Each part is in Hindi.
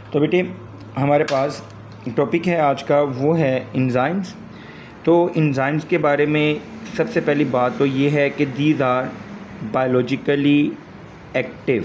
तो बेटे हमारे पास टॉपिक है आज का, वो है एंजाइम्स। तो एंजाइम्स के बारे में सबसे पहली बात तो ये है कि दीज आर बायोलॉजिकली एक्टिव,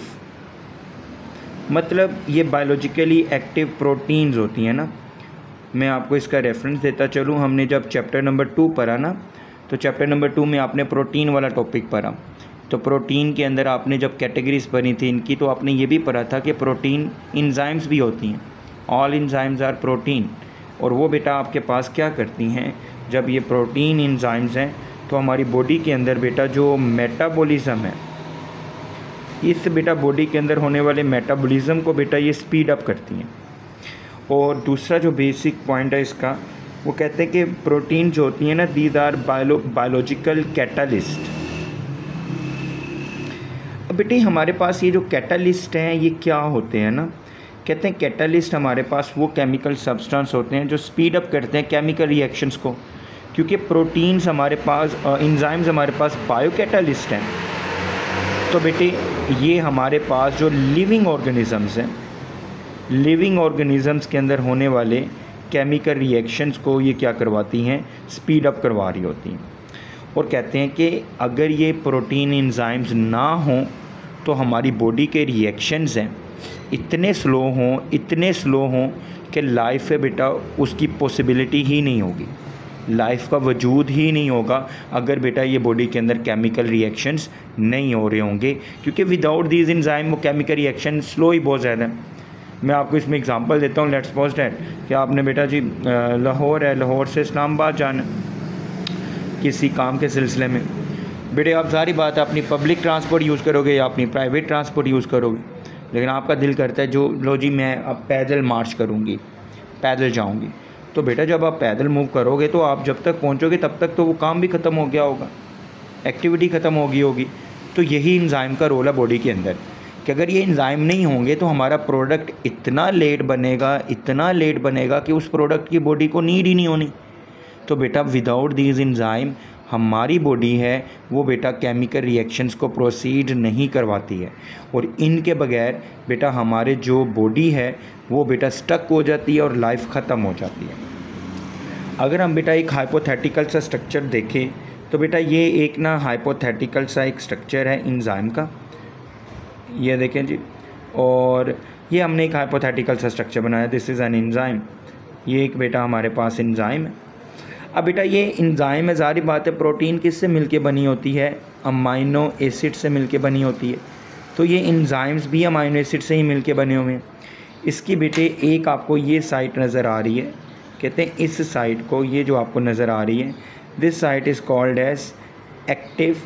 मतलब ये बायोलॉजिकली एक्टिव प्रोटीन्स होती हैं ना। मैं आपको इसका रेफरेंस देता चलूँ। हमने जब चैप्टर नंबर 2 पढ़ा ना, तो चैप्टर नंबर 2 में आपने प्रोटीन वाला टॉपिक पढ़ा। तो प्रोटीन के अंदर आपने जब कैटेगरीज पढ़ी थी इनकी, तो आपने ये भी पढ़ा था कि प्रोटीन एंजाइम्स भी होती हैं। All enzymes are protein. और वो बेटा आपके पास क्या करती हैं, जब ये प्रोटीन एंजाइम्स हैं तो हमारी बॉडी के अंदर बेटा जो मेटाबॉलिज्म है, इस बेटा बॉडी के अंदर होने वाले मेटाबॉलिज्म को बेटा ये स्पीड अप करती हैं। और दूसरा जो बेसिक पॉइंट है इसका, वो कहते हैं कि प्रोटीन जो होती हैं ना, दीज आर बायोलॉजिकल कैटालिस्ट। अब बेटे हमारे पास ये जो कैटालिस्ट हैं ये क्या होते हैं ना, कहते हैं कैटालिस्ट हमारे पास वो केमिकल सब्सटेंस होते हैं जो स्पीड अप करते हैं केमिकल रिएक्शंस को। क्योंकि प्रोटीन्स हमारे पास, एंजाइम्स हमारे पास बायो कैटालिस्ट हैं। तो बेटे ये हमारे पास जो लिविंग ऑर्गेनिजम्स हैं, लिविंग ऑर्गेनिजम्स के अंदर होने वाले केमिकल रिएक्शंस को ये क्या करवाती हैं, स्पीड अप करवा रही होती हैं। और कहते हैं कि अगर ये प्रोटीन एंजाइम्स ना हों तो हमारी बॉडी के रिएक्शंस हैं इतने स्लो हों कि लाइफ है बेटा उसकी पॉसिबिलिटी ही नहीं होगी, लाइफ का वजूद ही नहीं होगा अगर बेटा ये बॉडी के अंदर केमिकल रिएक्शंस नहीं हो रहे होंगे। क्योंकि विदाउट दीज एंजाइम वो केमिकल रिएक्शन स्लो ही बहुत ज़्यादा है। मैं आपको इसमें एग्जांपल देता हूँ। लेट्स सपोज दैट कि आपने बेटा जी लाहौर है, लाहौर से इस्लामाबाद जाना किसी काम के सिलसिले में। बेटे आप सारी बात अपनी पब्लिक ट्रांसपोर्ट यूज़ करोगे या अपनी प्राइवेट ट्रांसपोर्ट यूज़ करोगे, लेकिन आपका दिल करता है जो लो जी मैं अब पैदल मार्च करूँगी, पैदल जाऊँगी। तो बेटा जब आप पैदल मूव करोगे तो आप जब तक पहुँचोगे तब तक तो वो काम भी ख़त्म हो गया होगा, एक्टिविटी ख़त्म हो गई होगी। तो यही एंजाइम का रोल है बॉडी के अंदर कि अगर ये एंजाइम नहीं होंगे तो हमारा प्रोडक्ट इतना लेट बनेगा कि उस प्रोडक्ट की बॉडी को नीड ही नहीं होनी। तो बेटा विदाउट दीज एंजाइम हमारी बॉडी है वो बेटा केमिकल रिएक्शंस को प्रोसीड नहीं करवाती है। और इनके बगैर बेटा हमारे जो बॉडी है वो बेटा स्टक हो जाती है और लाइफ ख़त्म हो जाती है। अगर हम बेटा एक हाइपोथेटिकल सा स्ट्रक्चर देखें तो बेटा ये एक ना हाइपोथेटिकल सा एक स्ट्रक्चर है एंजाइम का, ये देखें जी। और ये हमने एक हाइपोथेटिकल सा स्ट्रक्चर बनाया, दिस इज़ एन एंजाइम। ये एक बेटा हमारे पास एंजाइम है। अब बेटा ये एंजाइम है, ज़ाहिर बात है प्रोटीन किससे मिलके बनी होती है, अमाइनो एसिड से मिलके बनी होती है। तो ये एंजाइम्स भी अमाइनो एसिड से ही मिलके बने हुए हैं। इसकी बेटे एक आपको ये साइट नज़र आ रही है, कहते हैं इस साइट को, ये जो आपको नज़र आ रही है, this site is called as active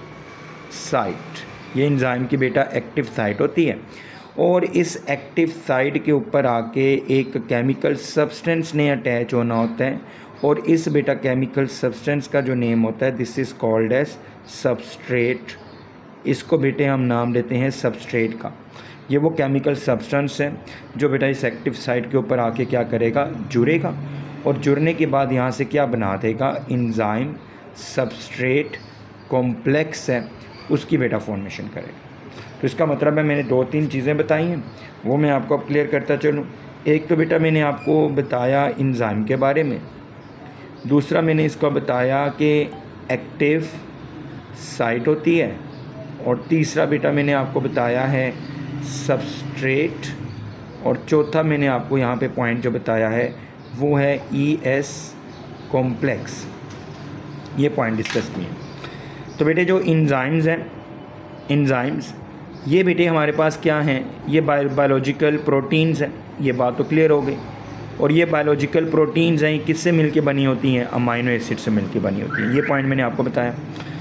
site. ये एंजाइम की बेटा एक्टिव साइट होती है। और इस एक्टिव साइट के ऊपर आके एक केमिकल सब्सटेंस ने अटैच होना होता है। और इस बेटा केमिकल सब्सटेंस का जो नेम होता है, this is called as substrate. इसको बेटे हम नाम देते हैं सबस्ट्रेट का। ये वो केमिकल सब्सटेंस है जो बेटा इस एक्टिव साइट के ऊपर आके क्या करेगा, जुड़ेगा। और जुड़ने के बाद यहाँ से क्या बना देगा, एंजाइम सबस्ट्रेट कॉम्प्लेक्स है उसकी बेटा फॉर्मेशन करेगा। तो इसका मतलब है मैंने 2-3 चीज़ें बताई हैं, वो मैं आपको अब क्लियर करता चलूँ। एक तो बेटा मैंने आपको बताया एंजाइम के बारे में, दूसरा मैंने इसको बताया कि एक्टिव साइट होती है, और तीसरा बेटा मैंने आपको बताया है सबस्ट्रेट, और चौथा मैंने आपको यहाँ पे पॉइंट जो बताया है वो है ES कॉम्प्लेक्स। ये पॉइंट डिस्कस किए। तो बेटे जो एंजाइम्स हैं, एंजाइम्स ये बेटे हमारे पास क्या हैं, ये बायोलॉजिकल प्रोटीन्स हैं। ये बात तो क्लियर हो गई। और ये बायोलॉजिकल प्रोटीन्स हैं किससे मिलके बनी होती हैं, अमाइनो एसिड से मिलके बनी होती हैं। ये पॉइंट मैंने आपको बताया।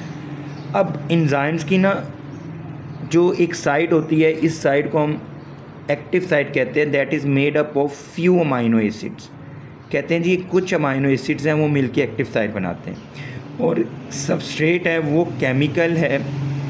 अब एंजाइम्स की ना जो एक साइट होती है, इस साइट को हम एक्टिव साइट कहते हैं, that is made up of few amino acids. कहते हैं जी कुछ अमाइनो एसिड्स हैं वो मिलके एक्टिव साइट बनाते हैं। और सबस्ट्रेट है वो केमिकल है,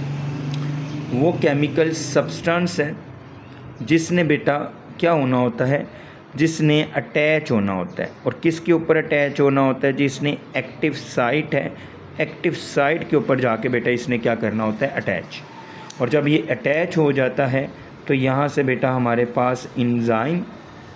वो केमिकल सब्सटेंस है जिसने बेटा क्या होना होता है, जिसने अटैच होना होता है। और किसके ऊपर अटैच होना होता है, जिसने एक्टिव साइट है, एक्टिव साइट के ऊपर जाके बेटा इसने क्या करना होता है, अटैच। और जब ये अटैच हो जाता है तो यहाँ से बेटा हमारे पास एंजाइम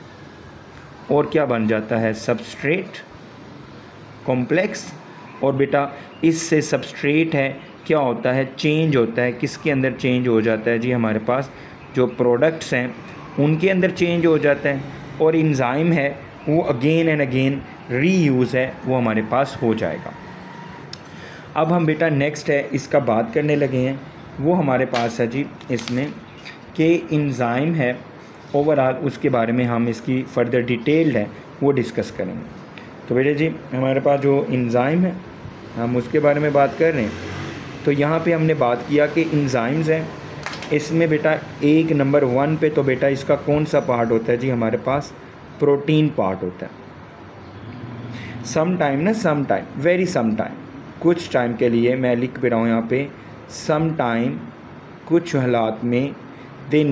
और क्या बन जाता है, सबस्ट्रेट कॉम्प्लेक्स। और बेटा इससे सबस्ट्रेट है क्या होता है, चेंज होता है। किसके अंदर चेंज हो जाता है जी, हमारे पास जो प्रोडक्ट्स हैं उनके अंदर चेंज हो जाता है। और इंजाइम है वो अगेन एंड अगेन रीयूज़ है, वो हमारे पास हो जाएगा। अब हम बेटा नेक्स्ट है इसका बात करने लगे हैं, वो हमारे पास है जी इसमें कि इंजाइम है ओवरऑल, उसके बारे में हम इसकी फ़र्दर डिटेल्ड है वो डिस्कस करेंगे। तो बेटे जी हमारे पास जो इंजाइम है हम उसके बारे में बात कर रहे हैं। तो यहाँ पे हमने बात किया कि इंजाइम्स हैं, इसमें बेटा एक नंबर 1 पे तो बेटा इसका कौन सा पार्ट होता है जी, हमारे पास प्रोटीन पार्ट होता है। Some time very some time, कुछ टाइम के लिए मैं लिख भी रहा हूँ यहाँ पे, सम टाइम कुछ हालात में they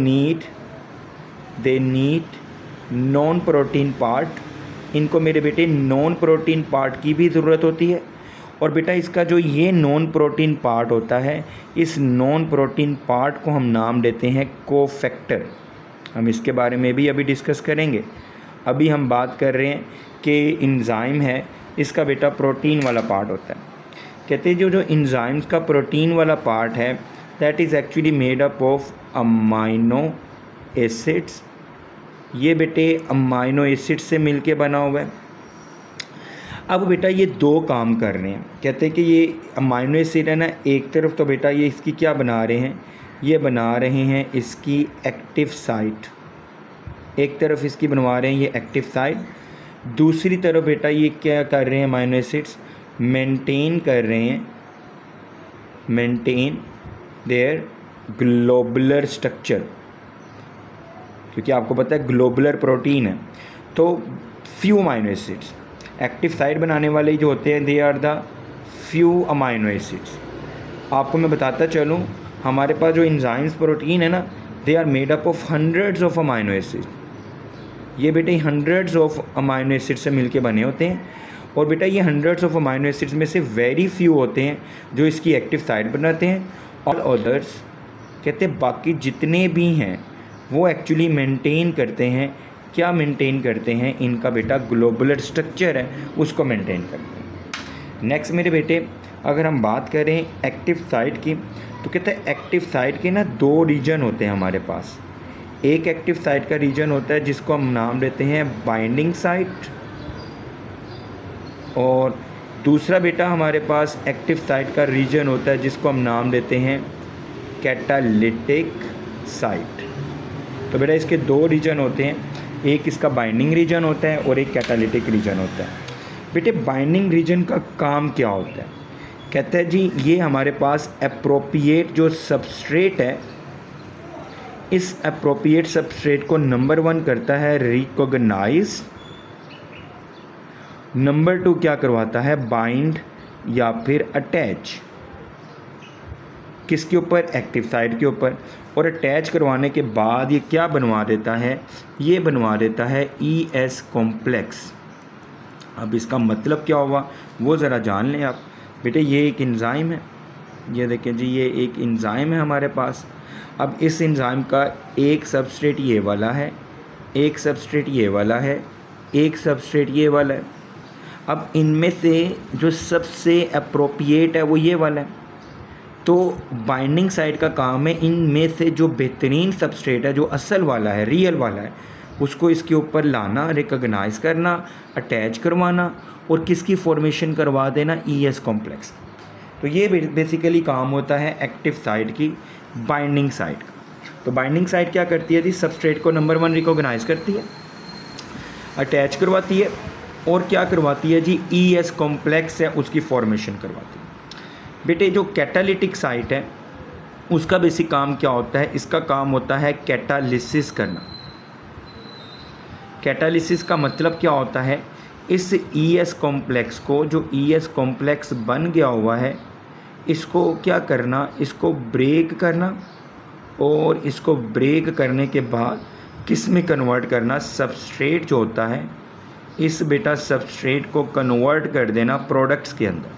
need non protein part, इनको मेरे बेटे नॉन प्रोटीन पार्ट की भी ज़रूरत होती है। और बेटा इसका जो ये नॉन प्रोटीन पार्ट होता है, इस नॉन प्रोटीन पार्ट को हम नाम देते हैं कोफैक्टर। हम इसके बारे में भी अभी डिस्कस करेंगे। अभी हम बात कर रहे हैं कि इंजाइम है इसका बेटा प्रोटीन वाला पार्ट होता है। कहते हैं जो इंजाइम्स का प्रोटीन वाला पार्ट है that is actually made up of amino acids. ये बेटे अमाइनो एसिड से मिलके बना हुआ है। अब बेटा ये दो काम कर रहे हैं, कहते हैं कि ये अमाइनो एसिड है ना, एक तरफ तो बेटा ये इसकी क्या बना रहे हैं, ये बना रहे हैं इसकी एक्टिव साइट, एक तरफ इसकी बनवा रहे हैं ये एक्टिव साइट, दूसरी तरफ बेटा ये क्या कर रहे हैं, अमाइनो एसिड्स मेंटेन कर रहे हैं, मेंटेन देयर ग्लोबुलर स्ट्रक्चर, क्योंकि आपको पता है ग्लोबुलर प्रोटीन है। तो few amino acids active site बनाने वाले जो होते हैं, they are the few amino acids. आपको मैं बताता चलूँ, हमारे पास जो इंजाइम्स प्रोटीन है ना, they are made up of hundreds of amino acid. ये बेटे हंड्रेड्स ऑफ अमाइनो एसिड से मिलके बने होते हैं। और बेटा ये हंड्रेड्स ऑफ अमाइनो एसिड्स में से वेरी फ्यू होते हैं जो इसकी एक्टिव साइट बनाते हैं। ऑल अदर्स कहते हैं बाकी जितने भी हैं वो एक्चुअली मेंटेन करते हैं, क्या मेंटेन करते हैं, इनका बेटा ग्लोबुलर स्ट्रक्चर है उसको मेंटेन करते हैं। नेक्स्ट मेरे बेटे अगर हम बात करें एक्टिव साइट की, तो कहते हैं एक्टिव साइट के ना दो रीजन होते हैं हमारे पास। एक एक्टिव साइट का रीजन होता है जिसको हम नाम देते हैं बाइंडिंग साइट, और दूसरा बेटा हमारे पास एक्टिव साइट का रीजन होता है जिसको हम नाम देते हैं कैटालिटिक साइट। तो बेटा इसके दो रीजन होते हैं, एक इसका बाइंडिंग रीजन होता है और एक कैटालिटिक रीजन होता है। बेटे बाइंडिंग रीजन का काम क्या होता है, कहते हैं जी ये हमारे पास एप्रोप्रिएट जो सबस्ट्रेट है, इस एप्रोप्रिएट सबस्ट्रेट को नंबर 1 करता है रिकॉग्नाइज, नंबर 2 क्या करवाता है, बाइंड या फिर अटैच, किसके ऊपर, एक्टिव साइट के ऊपर। और अटैच करवाने के बाद ये क्या बनवा देता है, ये बनवा देता है ES कॉम्प्लेक्स। अब इसका मतलब क्या हुआ वो ज़रा जान लें आप। बेटे ये एक इंजाइम है, ये देखें जी ये एक इंजाइम है हमारे पास। अब इस इंजाइम का एक सबस्ट्रेट ये वाला है, एक सबस्ट्रेट ये वाला है, एक सबस्ट्रेट ये वाला है। अब इनमें से जो सबसे अप्रोप्रिएट है वो ये वाला है। तो बाइंडिंग साइट का काम है इनमें से जो बेहतरीन सबस्ट्रेट है, जो असल वाला है, रियल वाला है, उसको इसके ऊपर लाना, रिकॉग्नाइज करना, अटैच करवाना और किसकी फॉर्मेशन करवा देना, ES कॉम्प्लेक्स। तो ये बेसिकली काम होता है एक्टिव साइट की, बाइंडिंग साइट का। तो बाइंडिंग साइट क्या करती है जी, सबस्ट्रेट को नंबर 1 रिकॉग्नाइज करती है, अटैच करवाती है और क्या करवाती है जी, ES कॉम्प्लेक्स है उसकी फॉर्मेशन करवाती है। बेटे जो कैटालिटिक साइट है उसका बेसिक काम क्या होता है, इसका काम होता है कैटालिसिस करना। कैटालिसिस का मतलब क्या होता है, इस ES कॉम्प्लेक्स को, जो ES कॉम्प्लेक्स बन गया हुआ है, इसको क्या करना, इसको ब्रेक करना, और इसको ब्रेक करने के बाद किस में कन्वर्ट करना, सबस्ट्रेट जो होता है, इस बेटा सबस्ट्रेट को कन्वर्ट कर देना प्रोडक्ट्स के अंदर।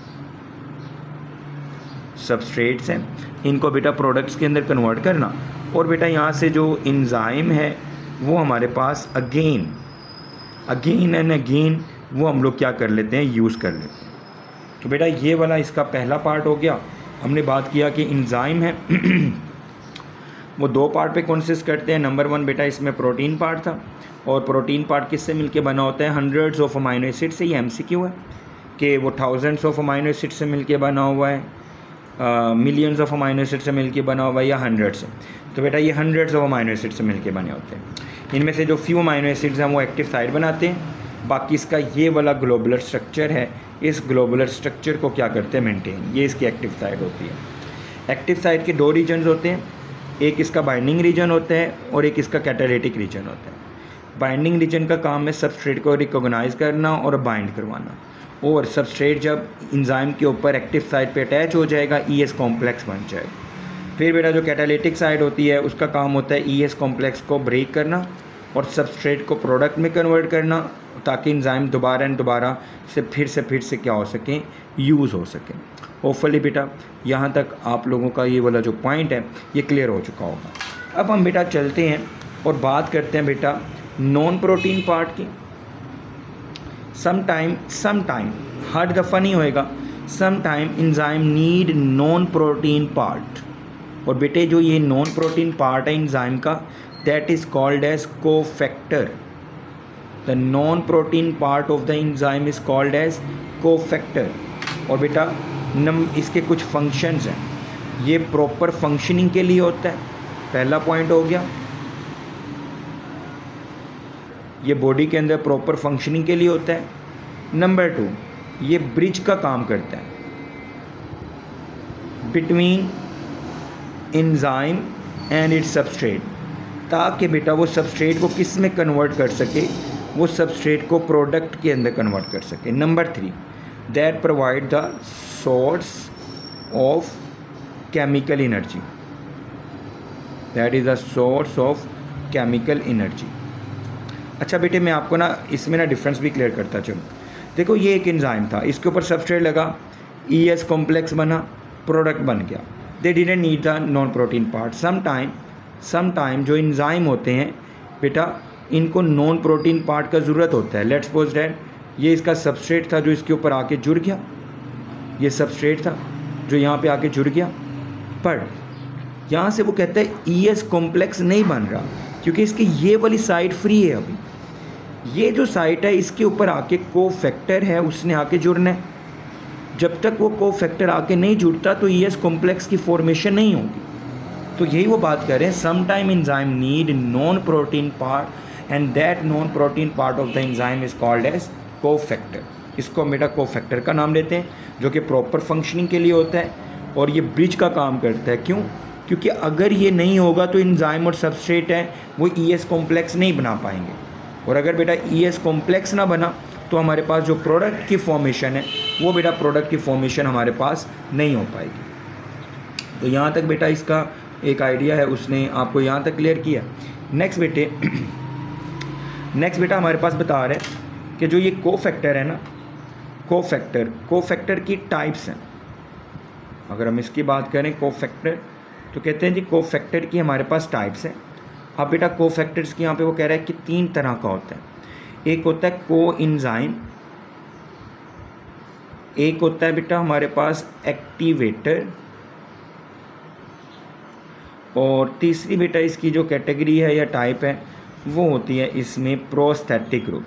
सबस्ट्रेट्स हैं इनको बेटा प्रोडक्ट्स के अंदर कन्वर्ट करना। और बेटा यहाँ से जो इंजाइम है वो हमारे पास अगेन अगेन एंड अगेन वो हम लोग क्या कर लेते हैं, यूज़ कर लेते हैं। तो बेटा ये वाला इसका पहला पार्ट हो गया। हमने बात किया कि एंजाइम है वो दो पार्ट पे कंसिस्ट करते हैं। नंबर 1 बेटा इसमें प्रोटीन पार्ट था, और प्रोटीन पार्ट किससे मिलके बना होता है, हंड्रेड्स ऑफ अमाइनो एसिड से। ये MCQ है कि वो थाउजेंड्स ऑफ अमाइनो एसिड से मिलके बना हुआ है, मिलियंस ऑफ अमाइनो एसिड से मिलके बना हुआ है, या 100 से। तो बेटा ये हंड्रेड्स ऑफ अमाइनो एसिड से मिलके बने होते हैं। इनमें से जो फ्यू अमाइनो एसिड्स हैं वो एक्टिव साइट बनाते हैं। बाकी इसका ये वाला ग्लोबुलर स्ट्रक्चर है, इस ग्लोबुलर स्ट्रक्चर को क्या करते हैं, मेंटेन। ये इसकी एक्टिव साइट होती है। एक्टिव साइट के 2 रीजन्स होते हैं, एक इसका बाइंडिंग रीजन होता है और एक इसका कैटालिटिक रीजन होता है। बाइंडिंग रीजन का काम है सबस्ट्रेट को रिकॉग्नाइज करना और बाइंड करवाना, और सबस्ट्रेट जब एंजाइम के ऊपर एक्टिव साइट पे अटैच हो जाएगा ES कॉम्प्लेक्स बन जाएगा। फिर बेटा जो कैटालिटिक साइड होती है उसका काम होता है ES कॉम्प्लेक्स को ब्रेक करना और सबस्ट्रेट को प्रोडक्ट में कन्वर्ट करना, ताकि एंजाइम दोबारा से फिर से क्या हो सके, यूज़ हो सके। होपफुली बेटा यहाँ तक आप लोगों का ये वाला जो पॉइंट है ये क्लियर हो चुका होगा। अब हम बेटा चलते हैं और बात करते हैं बेटा नॉन प्रोटीन पार्ट की। सम टाइम हर दफ़ा नहीं होएगा, some time enzyme need non protein part, और बेटे जो ये नॉन प्रोटीन पार्ट है एंजाइम का, that is called as cofactor. The non protein part of the enzyme is called as cofactor. और बेटा इसके कुछ फंक्शंस हैं, ये प्रॉपर फंक्शनिंग के लिए होता है, पहला पॉइंट हो गया। ये बॉडी के अंदर प्रॉपर फंक्शनिंग के लिए होता है। नंबर 2, ये ब्रिज का काम करता है between enzyme and its substrate, ताकि बेटा वो सबस्ट्रेट को किस में कन्वर्ट कर सके, वो सबस्ट्रेट को प्रोडक्ट के अंदर कन्वर्ट कर सके। Number 3, that provide the source of chemical energy, that is the source of chemical energy. अच्छा बेटे मैं आपको ना इसमें ना डिफरेंस भी क्लियर करता चलूँ। देखो ये एक एंजाइम था, इसके ऊपर सबस्ट्रेट लगा, ES कॉम्प्लेक्स बना, प्रोडक्ट बन गया। They didn't need the non protein part. Some time जो एंजाइम होते हैं बेटा इनको नॉन प्रोटीन पार्ट का ज़रूरत होता है। लेट्स सपोज दैट ये इसका सबस्ट्रेट था जो इसके ऊपर आके जुड़ गया, ये सबस्ट्रेट था जो यहाँ पे आके जुड़ गया, पर यहाँ से वो कहता है ES कॉम्प्लेक्स नहीं बन रहा क्योंकि इसकी ये वाली साइड फ्री है। अभी ये जो साइट है इसके ऊपर आके कोफैक्टर है, उसने आके जुड़ना है। जब तक वो कोफैक्टर आके नहीं जुड़ता तो ES कॉम्प्लेक्स की फॉर्मेशन नहीं होगी। तो यही वो बात कर रहे हैं, some time enzyme need non protein part and that non protein part of the enzyme is called as cofactor. इसको बेटा कोफैक्टर का नाम लेते हैं, जो कि प्रॉपर फंक्शनिंग के लिए होता है और ये ब्रिज का काम करता है। क्यों? क्योंकि अगर ये नहीं होगा तो एंजाइम और सबस्ट्रेट है वो ES कॉम्प्लेक्स नहीं बना पाएंगे, और अगर बेटा ES कॉम्प्लेक्स ना बना तो हमारे पास जो प्रोडक्ट की फॉर्मेशन है वो बेटा प्रोडक्ट की फॉर्मेशन हमारे पास नहीं हो पाएगी। तो यहाँ तक बेटा इसका एक आइडिया है, उसने आपको यहाँ तक क्लियर किया। नेक्स्ट बेटा हमारे पास बता रहे हैं कि जो ये कोफैक्टर है ना, कोफैक्टर की टाइप्स हैं। अगर हम इसकी बात करें कोफैक्टर, तो कहते हैं जी कोफैक्टर की हमारे पास टाइप्स हैं। अब बेटा कोफैक्टर्स की यहाँ पे वो कह रहा है कि 3 तरह का होता है। एक होता है कोएंजाइम, एक होता है बेटा हमारे पास एक्टिवेटर, और तीसरी बेटा इसकी जो कैटेगरी है या टाइप है वो होती है इसमें प्रोस्थेटिक ग्रुप।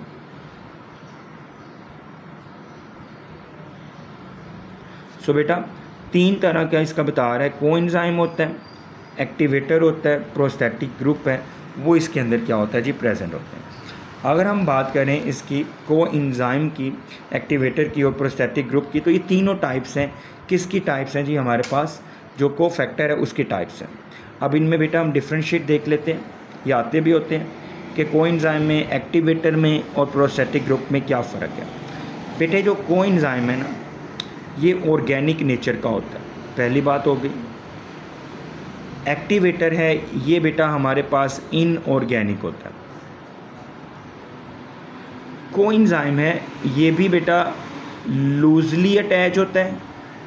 सो बेटा 3 तरह का इसका बता रहा है, कोएंजाइम होता है, एक्टिवेटर होता है, प्रोस्थेटिक ग्रुप है, वो इसके अंदर क्या होता है जी, प्रेजेंट होता है। अगर हम बात करें इसकी कोएंजाइम की, एक्टिवेटर की और प्रोस्थेटिक ग्रुप की, तो ये तीनों टाइप्स हैं। किसकी टाइप्स हैं जी, हमारे पास जो कोफैक्टर है उसकी टाइप्स हैं। अब इनमें बेटा हम डिफ्रेंशिएट देख लेते हैं, ये आते भी होते हैं कि कोएंजाइम में, एक्टिवेटर में और प्रोस्थेटिक ग्रुप में क्या फ़र्क है। बेटे जो कोएंजाइम है ना ये ऑर्गेनिक नेचर का होता है, पहली बात हो गई। एक्टिवेटर है ये बेटा हमारे पास इनऑर्गेनिक होता है। कोएंजाइम है ये भी बेटा लूजली अटैच होता है,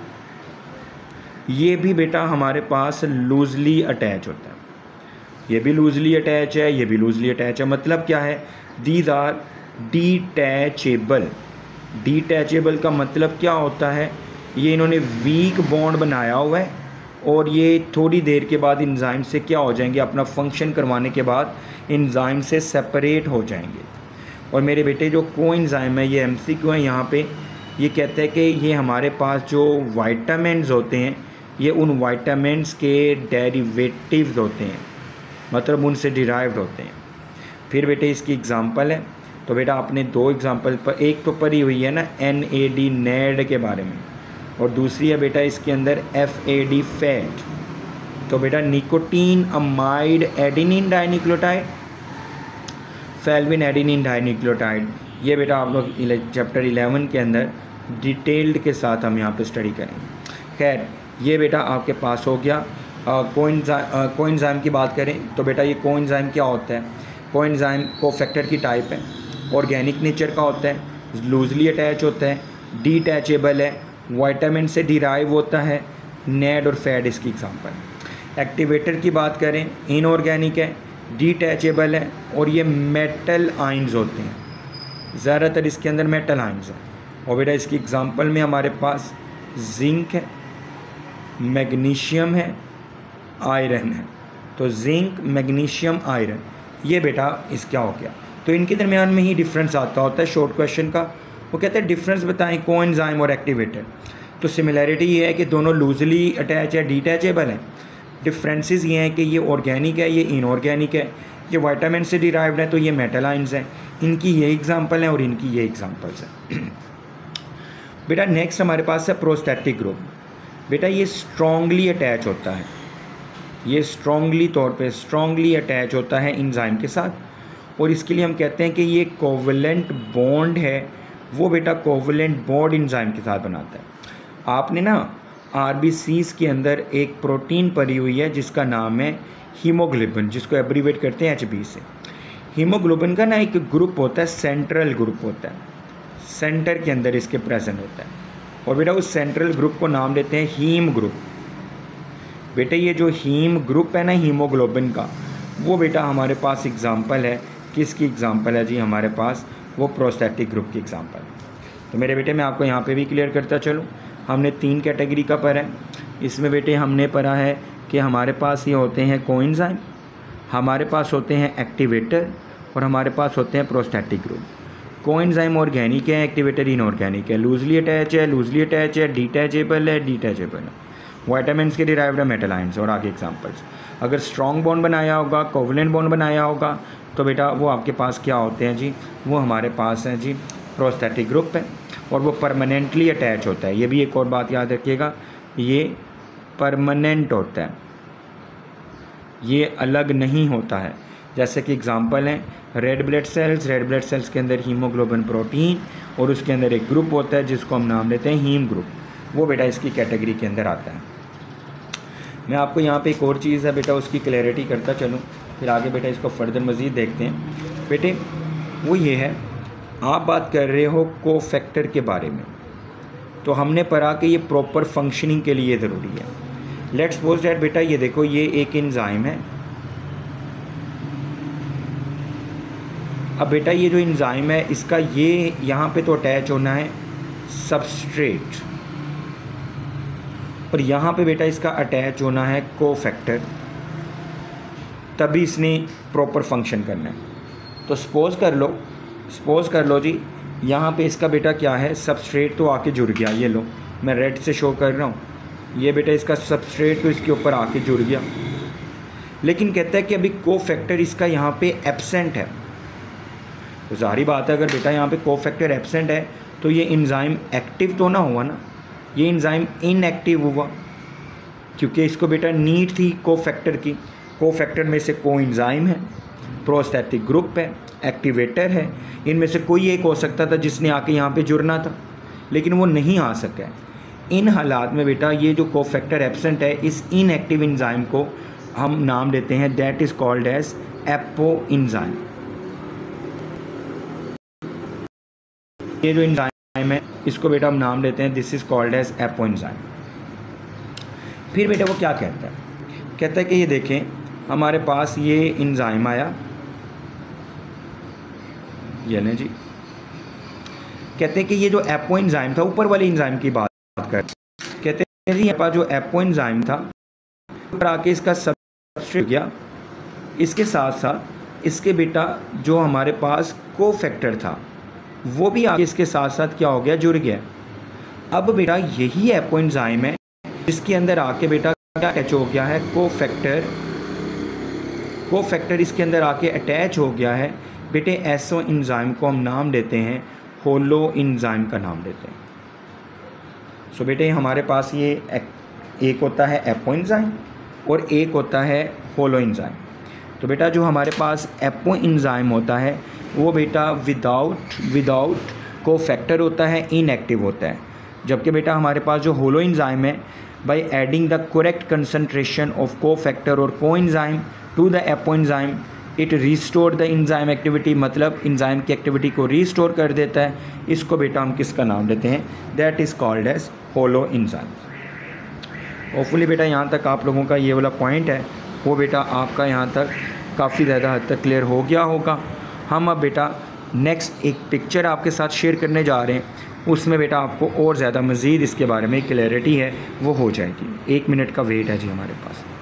ये भी बेटा हमारे पास लूजली अटैच होता है। ये भी लूजली अटैच है, ये भी लूजली अटैच है। मतलब क्या है, दीज आर डिटैचेबल। डिटैचेबल का मतलब क्या होता है, ये इन्होंने वीक बॉन्ड बनाया हुआ है और ये थोड़ी देर के बाद इंजाइम से क्या हो जाएंगे, अपना फंक्शन करवाने के बाद इंजाइम से सेपरेट हो जाएंगे। और मेरे बेटे जो कोएंजाइम है, ये एमसीक्यू है यहाँ पे, ये कहते हैं कि ये हमारे पास जो वाइटामिन्स होते हैं ये उन वाइटामिन्स के डेरिवेटिव्स होते हैं, मतलब उनसे डिराइव्ड होते हैं। फिर बेटे इसकी एग्जांपल है, तो बेटा आपने दो एग्जांपल पर, एक तो पढ़ी हुई है ना NAD नेड के बारे में, और दूसरी है बेटा इसके अंदर FAD फैट। तो बेटा nicotine amide adenine dinucleotide, flavin adenine dinucleotide, ये बेटा आप लोग चैप्टर 11 के अंदर डिटेल्ड के साथ हम यहाँ पे स्टडी करेंगे। खैर ये बेटा आपके पास हो गया। कोएंजाइम की बात करें तो बेटा ये कोएंजाइम क्या होता है, कोएंजाइम कोफैक्टर की टाइप है, ऑर्गेनिक नेचर का होता है, लूजली अटैच होता है, डिटैचेबल है, विटामिन से डिराइव होता है, नेड और फैट इसकी एग्जांपल। एक्टिवेटर की बात करें, इनऑर्गेनिक है, डिटैचेबल है और ये मेटल आयंस होते हैं, ज़्यादातर इसके अंदर मेटल आयंस हैं। और बेटा इसकी एग्जांपल में हमारे पास जिंक है, मैग्नीशियम है, आयरन है। तो जिंक, मैग्नीशियम, आयरन, ये बेटा इसका हो गया। तो इनके दरमियान में ही डिफरेंस आता होता है शॉर्ट क्वेश्चन का। वो कहते हैं डिफरेंस बताएं कोएंजाइम और एक्टिवेटर। तो सिमिलैरिटी ये है कि दोनों लूजली अटैच है, डिटैचेबल है। डिफरेंसेस ये हैं कि ये ऑर्गेनिक है, ये इनऑर्गेनिक है, ये विटामिन से डिराइव्ड है तो ये मेटल आयंस हैं। इनकी ये एग्जांपल है और इनकी ये एग्जांपल्स हैं। बेटा नेक्स्ट हमारे पास है प्रोस्टैटिक ग्रुप। बेटा ये स्ट्रांगली अटैच होता है, ये स्ट्रांगली तौर पे स्ट्रांगली अटैच होता है एंजाइम के साथ, और इसके लिए हम कहते हैं कि ये कोवलेंट बॉन्ड है, वो बेटा कोवलेंट बॉन्ड एंजाइम के साथ बनाता है। आपने ना RBCs के अंदर एक प्रोटीन पड़ी हुई है जिसका नाम है हीमोग्लोबिन, जिसको एब्रीवेट करते हैं HB से। हीमोग्लोबिन का ना एक ग्रुप होता है, सेंट्रल ग्रुप होता है, सेंटर के अंदर इसके प्रेजेंट होता है, और बेटा उस सेंट्रल ग्रुप को नाम देते हैं हीम ग्रुप। बेटा ये जो हीम ग्रुप है ना हीमोग्लोबिन का, वो बेटा हमारे पास एग्जांपल है, किसकी एग्जांपल है जी, हमारे पास वो प्रोस्टैटिक ग्रुप की एग्जांपल। तो मेरे बेटे मैं आपको यहाँ पे भी क्लियर करता चलूँ, हमने 3 कैटेगरी का पढ़ा है। इसमें बेटे हमने पढ़ा है कि हमारे पास ये होते हैं कोएंजाइम, हमारे पास होते हैं एक्टिवेटर और हमारे पास होते हैं प्रोस्टैटिक ग्रुप। कोएंजाइम ऑर्गेनिक है, एक्टिवेटर इनऑर्गेनिक है, लूजली अटैच है, लूजली अटैच है, डिटैचेबल है, डिटैचेबल है, विटामिन्स के डिराइव्ड है, मेटल आयंस। और आगे एग्जांपल्स, अगर स्ट्रॉन्ग बॉन्ड बनाया होगा, कोवलेंट बॉन्ड बनाया होगा, तो बेटा वो आपके पास क्या होते हैं जी, वो हमारे पास हैं जी प्रोस्टैटिक ग्रुप है, और वो परमानेंटली अटैच होता है। ये भी एक और बात याद रखिएगा, ये परमानेंट होता है, ये अलग नहीं होता है। जैसे कि एग्जांपल हैं red blood cells, red blood cells के अंदर हीमोग्लोबिन प्रोटीन और उसके अंदर एक ग्रुप होता है जिसको हम नाम देते हैं हीम ग्रुप, वो बेटा इसकी कैटेगरी के अंदर आता है। मैं आपको यहाँ पे एक और चीज़ है बेटा उसकी क्लैरिटी करता चलूँ, फिर आगे बेटा इसको फर्दर मज़ीद देखते हैं। बेटे वो ये है, आप बात कर रहे हो कोफैक्टर के बारे में, तो हमने पढ़ा कि ये प्रॉपर फंक्शनिंग के लिए ज़रूरी है। लेट्स सपोज दैट बेटा ये देखो, ये एक एंजाइम है। अब बेटा ये जो एंजाइम है इसका ये यहाँ पे तो अटैच होना है सबस्ट्रेट, और यहाँ पे बेटा इसका अटैच होना है कोफैक्टर, तभी इसने प्रॉपर फंक्शन करना है। तो सपोज़ कर लो जी, यहाँ पे इसका बेटा क्या है, सबस्ट्रेट तो आके जुड़ गया, ये लो मैं रेड से शो कर रहा हूँ, ये बेटा इसका सबस्ट्रेट तो इसके ऊपर आके जुड़ गया, लेकिन कहता है कि अभी कोफैक्टर इसका यहाँ पे एब्सेंट है। तो ज़ाहिर बात है अगर बेटा यहाँ पे कोफैक्टर एब्सेंट है तो ये एंजाइम एक्टिव तो ना हुआ ना, ये एंजाइम इनएक्टिव हुआ, क्योंकि इसको बेटा नीड थी कोफैक्टर की। कोफैक्टर में से कोएंजाइम है, प्रोस्टैटिक ग्रुप है, एक्टिवेटर है, इनमें से कोई एक हो सकता था जिसने आके यहाँ पे जुड़ना था, लेकिन वो नहीं आ सका है। इन हालात में बेटा ये जो कोफैक्टर एब्सेंट है, इस इनएक्टिव एंजाइम को हम नाम देते हैं, that is called as apoenzyme. ये जो एंजाइम है इसको बेटा हम नाम देते हैं, this is called as apoenzyme. फिर बेटा वो क्या कहता है, कहता है कि ये देखें हमारे पास ये एंजाइम आया, ये लें जी, कहते हैं कि ये जो एपो एंजाइम था, ऊपर वाले एंजाइम की बात कर, कहते हैं जी यहाँ जो एपो एंजाइम था ऊपर आके इसका सबस्ट्रेट गया, इसके साथ साथ इसके बेटा जो हमारे पास कोफैक्टर था वो भी आगे इसके साथ साथ क्या हो गया, जुड़ गया। अब बेटा यही एपो एंजाइम है जिसके अंदर आके बेटा क्या अटैच हो गया है, कोफैक्टर इसके अंदर आके अटैच हो गया है। बेटे ऐसो एंजाइम को हम नाम देते हैं होलो एंजाइम का नाम देते हैं। सो बेटे हमारे पास ये एक होता है एपो एंजाइम और एक होता है होलो एंजाइम। तो बेटा जो हमारे पास एपो एंजाइम होता है वो बेटा विदाउट कोफैक्टर होता है, इनएक्टिव होता है। जबकि बेटा हमारे पास जो होलो एंजाइम है, by adding the correct concentration of cofactor और coenzyme to the apoenzyme it restore the enzyme activity, मतलब एंजाइम की एक्टिविटी को रिस्टोर कर देता है। इसको बेटा हम किसका नाम देते हैं, that is called as holoenzyme. Hopefully बेटा यहाँ तक आप लोगों का ये वाला पॉइंट है वो बेटा आपका यहाँ तक काफ़ी ज़्यादा हद तक क्लियर हो गया होगा। हम अब बेटा नेक्स्ट एक पिक्चर आपके साथ शेयर करने जा रहे हैं, उसमें बेटा आपको और ज़्यादा मज़ीद इसके बारे में क्लैरिटी है वो हो जाएगी। 1 मिनट का वेट है जी हमारे पास।